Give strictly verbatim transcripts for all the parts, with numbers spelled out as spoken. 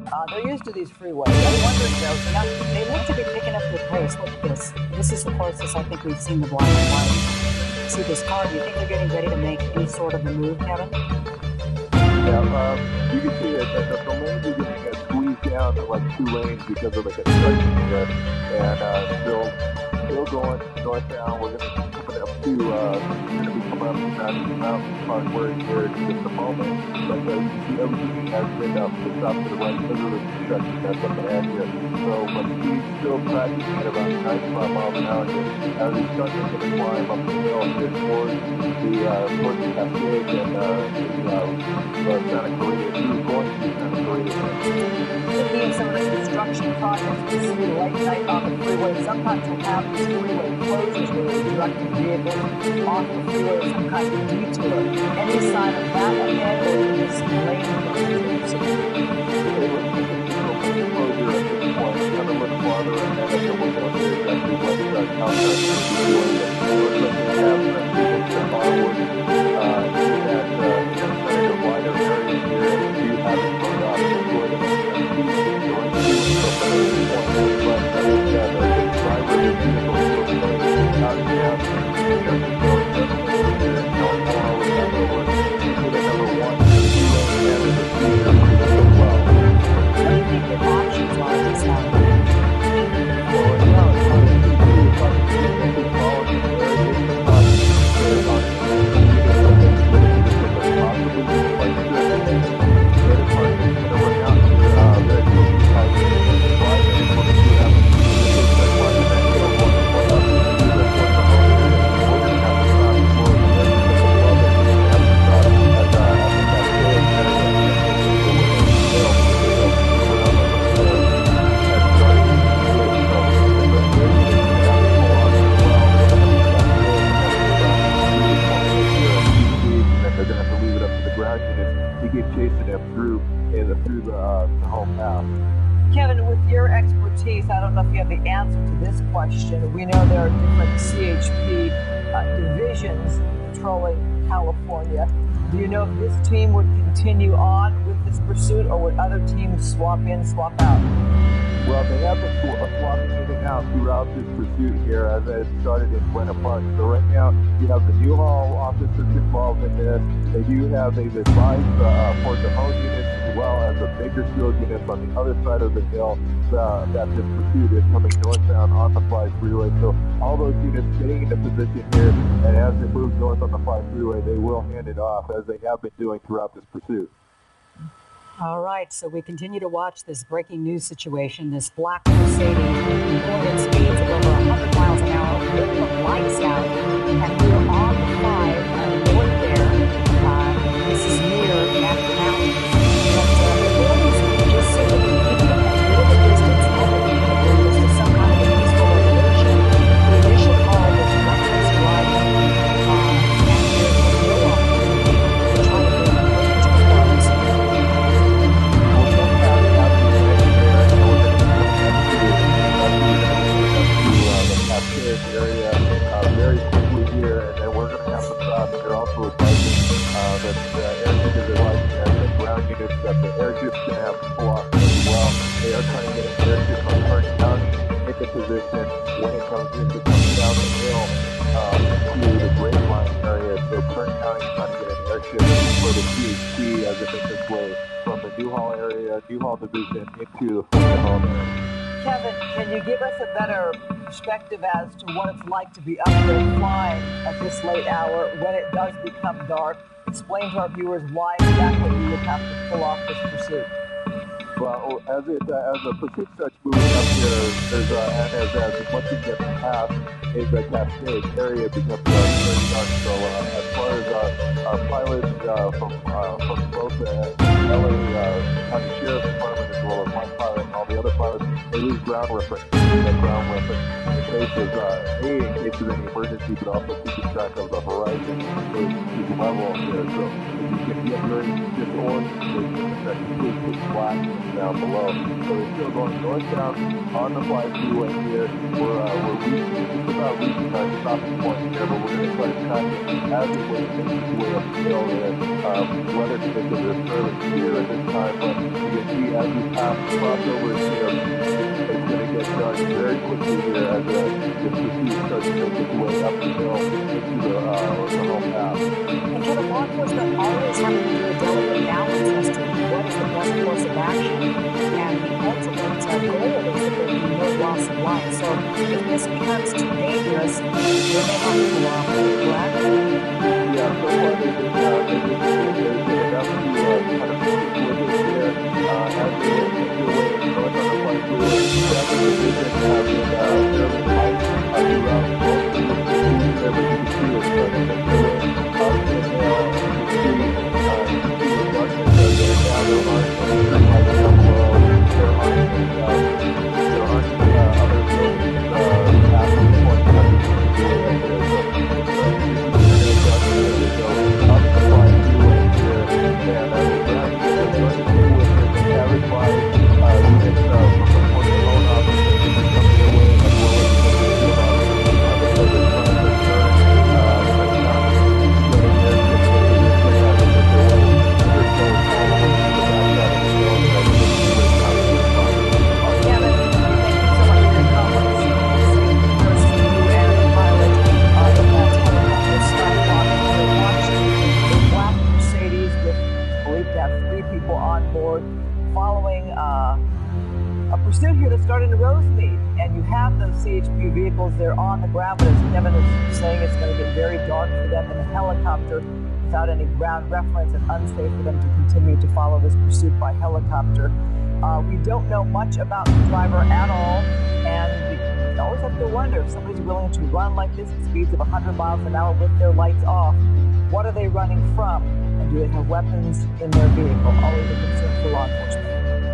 Uh, they're used to these freeways. I'm wondering though, yeah, they look to be picking up their pace. Look at this. This is the closest I think we've seen the black and white. See this car? Do you think they're getting ready to make any sort of a move, Kevin? Yeah, um, you can see that the, the lanes are getting uh, squeezed down to like two lanes because of the construction here, and uh, still, still going northbound. We're going to be coming up to, uh, we're going to be coming up to Magic Mountain Parkway here in just a moment. But uh, you see everything has been uh, pushed off to the right because of the construction that's up ahead here. So, but he's still tracking at about ninety-five miles an hour here. As he's starting to climb up the hill here towards the uh, towards the Cascade and uh, the uh, Santa Clarita, through going to Santa Clarita. Seeing some of the construction projects we see late night on the freeway, sometimes we'll have these freeway closures where they're directing vehicles off the freeway or some kind of detour. Any sign of that ahead or this lane closure? Closure at this point, kind of look farther and then at the window here, exactly what uh, counter is doing. We're looking to have some step onward uh, in that uh, kind of wider area here. Do you have it from uh, for the going to from this point? But I think uh, the driver of the vehicle is going out and down. Just going definitely here in California with that over to the number one, two lane and the speed are pretty good as well. What do you think the options are in this one? Well, right now it's on the two, it's on the two, it's on quality, there is some possibility, there's on the two, but possibly quite good. The other part is going to run out here, uh, very close to five minutes, five minutes, we'll see what happens. This is like five minutes, we'll go one point up, we'll see what's going to happen. We're going to have to stop before we get to the club, and we're going to have to stop at, uh, at the Cascade area. They're going to have to leave it up to the ground units to keep chasing them through in the, through the, uh, the home path. Kevin, with your expertise, I don't know if you have the answer to this question. We know there are different C H P uh, divisions patrolling California. Do you know if this team would continue on with this pursuit, or would other teams swap in, swap out? Well, they have been sw- swapping in and out throughout this pursuit here as it started in Buena Park. So right now, you have the Newhall officers involved in this. They do have, they've advised uh, Fort Damone units as well as the Bakersfield units on the other side of the hill uh, that this pursuit is coming northbound on the five freeway. So all those units getting into position here, and as it moves north on the five freeway, they will hand it off as they have been doing throughout this pursuit. All right, so we continue to watch this breaking news situation. This black Mercedes going at speeds of over one hundred miles an hour with the lights out, and we're on the five uh, north there. Uh, this is near Magic Mountain. But uh, the buildings just seem to be keeping a bit of a distance. Hoping that this is some kind of a peaceful resolution. The initial call was reckless driving, uh, and there's no opportunity to try to bring the person to close. Area uh, very quickly here, and then we're going to have to stop. They're also advising uh, that the air units are advising that the ground units that the airships going to have to pull off as well. They are trying to get an airship from Kern County into position when it comes into coming down the hill um, to the Grapevine area. So Kern County is trying to get an airship for the C H P as it makes its way from the Newhall area, Newhall division into the Fort Damone area. Kevin, can you give us a better perspective as to what it's like to be up there flying at this late hour when it does become dark? Explain to our viewers why exactly you would have to pull off this pursuit. Well, as it uh, as the pursuit starts moving up here, there's uh, and as as once it gets past in the Cascade area becomes uh, very dark. So uh, as far as uh, our pilots uh, from uh, from both the L A uh, County Sheriff's Department as well as my pilot and all the other pilots, they lose ground reference. That ground reference in case of uh, a in case of any emergency, but also keeping track of the horizon to keep level there. So if you can get very disoriented, that completely black down below. So we're still going northbound on the five freeway here. We're uh, we're reaching, just about reaching our stopping point here, but we're going to try to cut as the way makes its way up the hill there. Um, weather conditions are fairly clear at this time, but we get we as we pass crossovers here, it's going to get dark very quickly here as uh, the pursuit starts to make its way up the hill into the, uh, the home path. And Kevin, law enforcement always having to do a delicate balance as to what is the best course of action, and the ultimate uh, goal is that there be no loss of life. So if this becomes too dangerous, they may have to cooperate, correct? Yeah, so far they've been, uh, they've been, they've been enough to uh, kind of stick with it here uh, as they make their way north on the White River. Traffic conditions have been uh, fairly tight uh, throughout most of the streets there, but you can see it's starting to fill in up in uh, the street. Uh, you can see the darkness there. There now there aren't any street lights down below. There aren't any, uh, there aren't uh, other buildings uh, past this point that you can see right there. So, pursuit here that started in Rosemead, and you have those C H P vehicles there on the ground, but as Kevin is saying, it's going to get very dark for them in a helicopter without any ground reference, and unsafe for them to continue to follow this pursuit by helicopter. Uh, we don't know much about the driver at all, and we always have to wonder if somebody's willing to run like this at speeds of one hundred miles an hour with their lights off. What are they running from? And do they have weapons in their vehicle? Always a concern for law enforcement.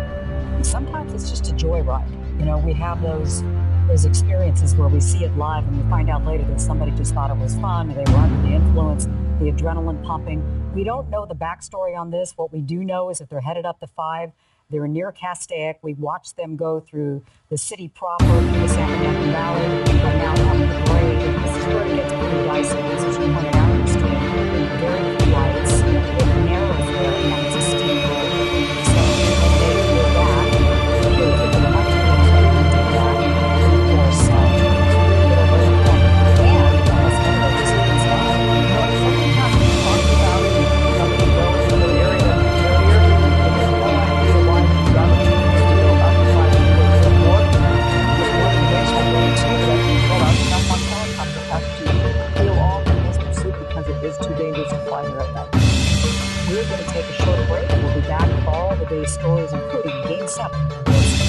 Sometimes it's just a joyride. You know, we have those those experiences where we see it live and we find out later that somebody just thought it was fun, or they were under the influence, the adrenaline pumping. We don't know the backstory on this. What we do know is that they're headed up the five. They're near Castaic. We watched them go through the city proper, through the San Bernardino Valley, and now on the grade. And this is where it gets pretty dicey, because as you pointed out, Christine, very few lights, it narrows there, and it's a steep road. So when they do that, it appears that they're much more expected to do that. And of course, uh, it'll really come. And almost everybody sees that. You know, something happened to talk about it, somebody go into the area earlier, and there's no idea why the drivers continues to go up the five towards the north. With one information I'm going to, that well, our stuff on helicopter has to peel off in this pursuit because it is too dangerous to fly here at night. We're going to take a short break. We'll be back with all the day's stories, including Game seven.